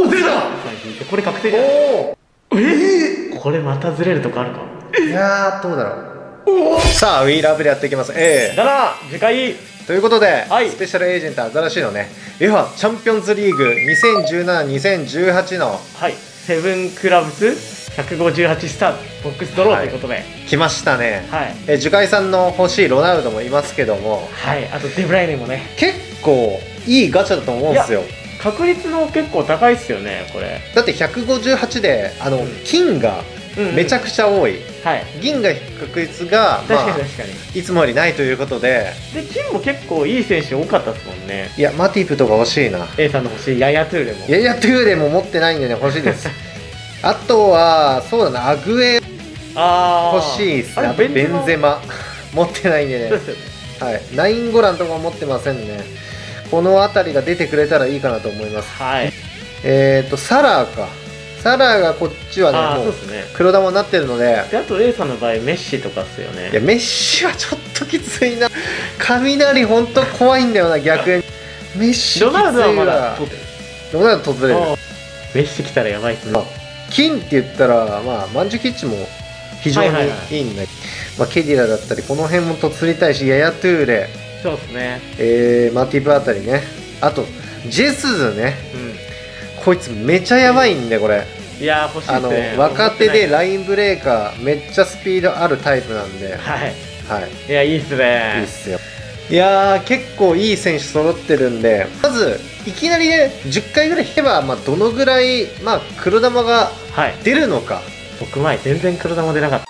出た。 これ確定じゃん。これまたずれるとこあるか。 いやー、どうだろう。さあ、ウィーラブでやっていきます。 だな、次回。 ということで、 はいスペシャルエージェント新しいのね、UEFA チャンピオンズリーグ2017-2018のはい、セブンクラブス158スターボックスドローということで、 来ましたね。 はい、 樹海さんの欲しいロナウドもいますけども、 はい、あとデブライネもね、 結構いいガチャだと思うんですよ。 確率も結構高いっすよね、これ。 だって158で金がめちゃくちゃ多い、 はい、 銀が確率が確かに確かに、 いつもよりないということで、 金も結構いい選手多かったですもんね。 いやマティプとか欲しいな。 A さんの欲しいヤヤトゥーレも、 いやいやトゥーレも持ってないんでね、欲しいですあとはそうだな、アグエ欲しいですね。あとベンゼマ持ってないんでね、 そうですよね。 はい、ナインゴランとか持ってませんね。この辺りが出てくれたらいいかなと思います。 はい、 サラーか。サラーがこっちはね、もう黒玉になってるので。 で、あと A さんの場合メッシとかっすよね。 いやメッシはちょっときついな。雷ほんと怖いんだよな、逆に。メッシきついわ。 ロナウドはまだ取ってる。 ロナウド取れる。 メッシ来たらやばいっすね。 金って言ったら、まあマンジュキッチも非常にいいんだけど、ケディラだったりこの辺もとつりたいし、ヤヤトゥーレ、 そうですね、 マティブあたりね、あとジェスズね、 うん、 こいつめちゃやばいんで、これ。 いやー、欲しいですね。 若手でラインブレーカーめっちゃスピードあるタイプなんで、 はい、 はい、 いや、いいっすね。 いいっすよ。いやー、結構いい選手揃ってるんで、まずいきなりね10回ぐらい引けば、どのぐらい、黒玉が出るのか。 僕前全然黒玉出なかった。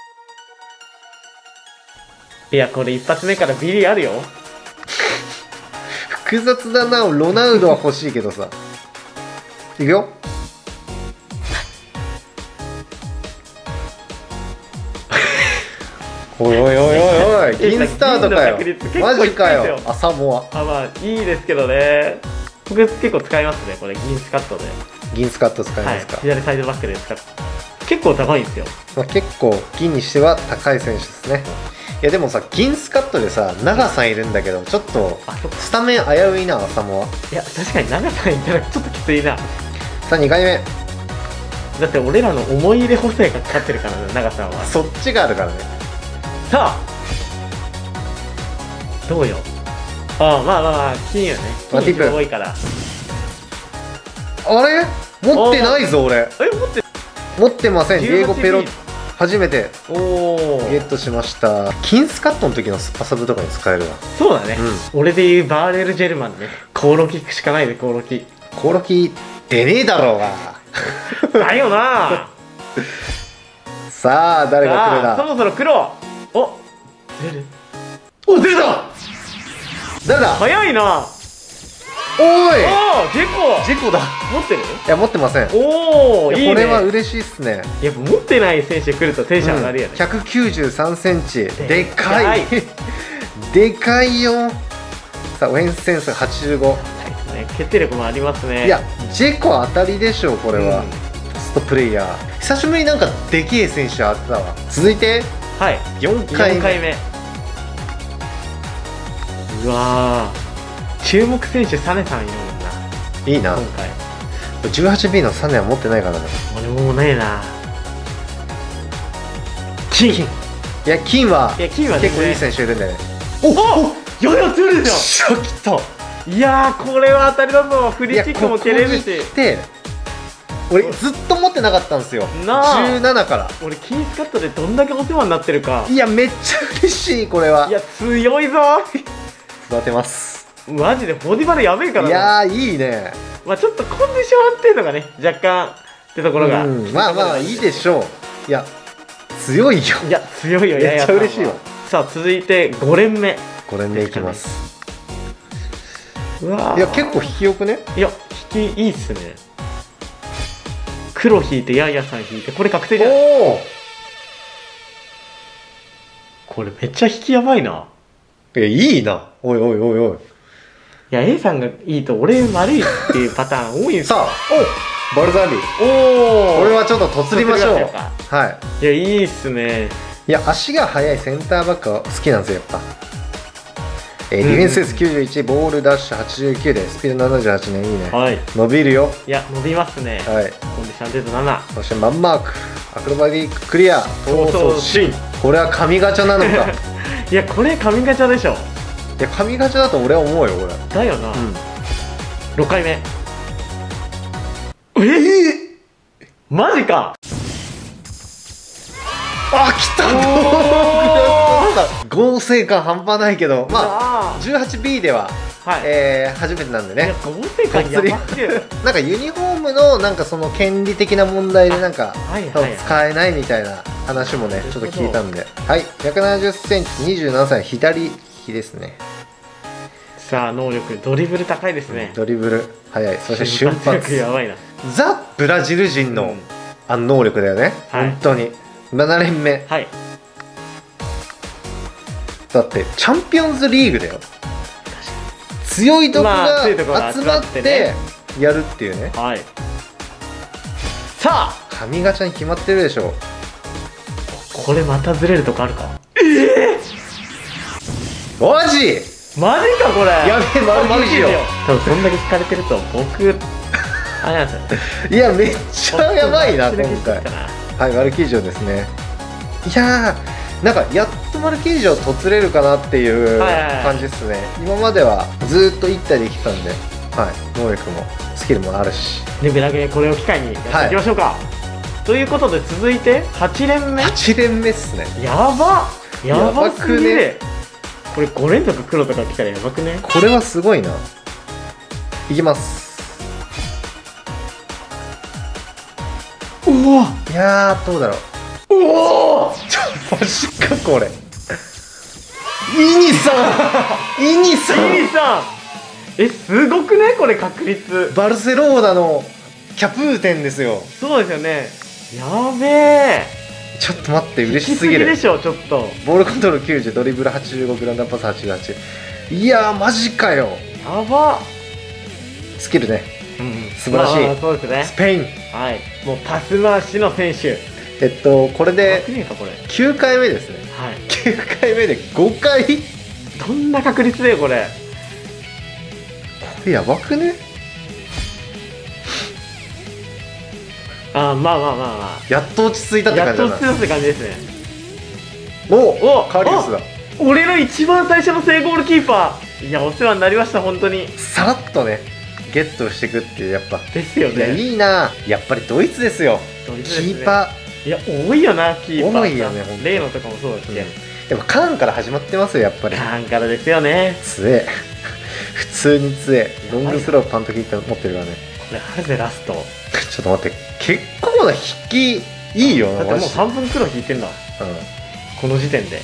いや、これ一発目からビリあるよ。 複雑だな。ロナウドは欲しいけどさ。いくよ。おいおいおいおいおい、銀スタートかよ。マジかよ。サモア。 まあいいですけどね。僕結構使いますね、これ。銀スカットで。 銀スカット使いますか。 左サイドバックで使って結構高いんですよ。 結構銀にしては高い選手ですね。いやでもさ、銀スカットでさ、長さんいるんだけど、ちょっとスタメン危ういな、サモア。 いや、確かに長さんいたらちょっときついな。 さあ2回目だって俺らの思い入れ補正がかかってるからね、長さんは。 そっちがあるからね。 さあどうよ。まあ金よね。金が多いから。 あれ持ってないぞ俺。持ってません。ディエゴ・ペロ初めてゲットしました。金スカットの時のスパサブとかに使えるわ。 そうだね、俺でいうバーレル・ジェルマンね。コオロギしかないで、コオロギ。 コオロギ出ねえだろうが。 だよな。 さあ誰が来るだ。 そろそろ黒。お、出る。お、出た。 誰だ。 早いな。 おい、 ジェコだ。持ってる？ いや持ってません。 おお、いいね。 これは嬉しいっすね。 やっぱ持ってない選手来るとテンション上がるよね。 193センチ、でかい。でかいよ。さあオフェンスセンス85。 決定力もありますね。 いやジェコ当たりでしょこれは。ポストプレイヤー。久しぶりになんかでけえ選手あったわ。続いて4回目。 うわー、注目選手サネさんいるもんな。 いいな。 今回 18B のサネは持ってないからな。 俺もねえな。金。いや金は結構いい選手いるんだよね。 おお、やや強いですよ。 来た。 いやー、これは当たりだぞ。フリーキックも蹴れるし。 俺ずっと持ってなかったんですよ。17から。 俺金スカットでどんだけお世話になってるか。 いやめっちゃ嬉しいこれは。 いや強いぞ。 育てます。 マジでボディバルやべえからな。いやいいね。 まあちょっとコンディションっていうのがね、若干ってところが。 まあいいでしょう。いや強いよ。 いや強いよ。 めっちゃ嬉しいわ。 さあ続いて5連目。 5連目いきます。 うわ、 いや結構引きよくね。 いや引きいいっすね。黒引いてヤンヤさん引いて、これ確定じゃない。これめっちゃ引きやばいな。 いいな。おいおいおいおい。 いや A さんがいいと俺悪いっていうパターン多いんですよ。 さあバルザービ。これはちょっととつりましょう。はい。 いやいいっすね。 いや足が速いセンターバックは好きなんですよやっぱ。 ディフェンス数91、ボールダッシュ89でスピード78ね。いいね。 はい。 伸びるよ。 いや、伸びますね。 はい。 コンディションデート7。 そしてマンマーク、アクロバティッククリア、逃走シーン。これは神ガチャなのか。 いや、これ神ガチャでしょ。 いや、神ガチャだと俺は思うよ、これ。 だよな。 うん。 6回目。マジか。 あ、来た。合成感半端ないけど、まあ 18B では、はい、初めてなんでね。 合成感やばくてなんかユニフォームのなんかその権利的な問題でなんか使えないみたいな話もねちょっと聞いたんで、はい、170センチ、27歳、左利きですね。 さあ、能力ドリブル高いですね。 ドリブル速い、そして瞬発やばいな。 ザ・ブラジル人の、能力だよね、はい、本当に。7連目、はい、だってチャンピオンズリーグだよ。強いとこが集まってやるっていうね。 はい、さあ神ガチャに決まってるでしょ。 これまたずれるとこあるか。 マジマジかこれ。 やべえ、マルキージオ。 多分そんだけ聞かれてると僕あれなんですよね。 いや、めっちゃやばいな今回。はい、マルキージオですね。いやー、なんかやっとマルキージオとつれるかなっていう感じですね。今まではずっと1体で生きてたんで、はい、能力もスキルもあるし。 で、ブラゲこれを機会にやっていきましょうか。はい、ということで続いて8連目。 8連目っすね。 やばすぎる。これ5連続黒とか来たらやばくね。 これはすごいな。いきます。 おお、 いやー、どうだろう。 おお、 マジかこれ。イニさんイニさん、 すごくねこれ。確率バルセローナのキャプーテンですよ。 そうですよね。やべえ、 ちょっと待って、嬉しすぎるでしょ。ちょっとボールコントロール90、ドリブル85、グランドパス88。いやー、マジかよ。 やば。 スキルね、素晴らしい。 そうですね。 スペイン、 はい、もうパス回しの選手。 これで9回目ですね。はい、9回目で5回。 どんな確率だよこれ。 これやばくね。 まあやっと落ち着いたって感じだな。 やっと落ち着いたって感じですね。 おカリウスだ。 俺の一番最初の正ゴールキーパー。いや、お世話になりました本当に。 さらっとねゲットしていくっていう、やっぱですよね。いや、 いいな。やっぱりドイツですよ。 ドイツですね。 キーパー、 いや、多いよな、キーパー。 多いよね、ほんと。 レイノとかもそうだし、 でもカーンから始まってますよ、やっぱり。 カーンからですよね。 強え。普通に強え。ロングスローパントキック持ってるからね。 これハゼラスト。 ちょっと待って、結構な引きいいよな。 だってもう半分黒引いてんだ、この時点で。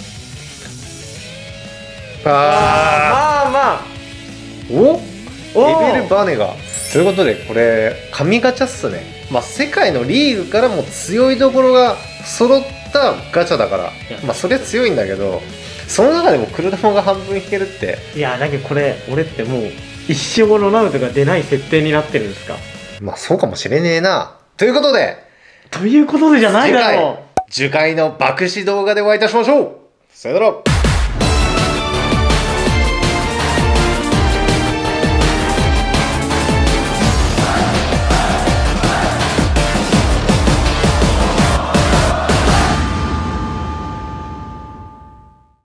まあおエベル・バネが。ということで、これ神ガチャっすね。まあ世界のリーグからも強いところが揃ったガチャだから、まあそれは強いんだけど、その中でも黒玉が半分引けるって。 いや、だけどこれ俺ってもう一生ロナウドが出ない設定になってるんですか。 まあそうかもしれねえな。ということでじゃないだろう。 次回の爆死動画でお会いいたしましょう。さよなら。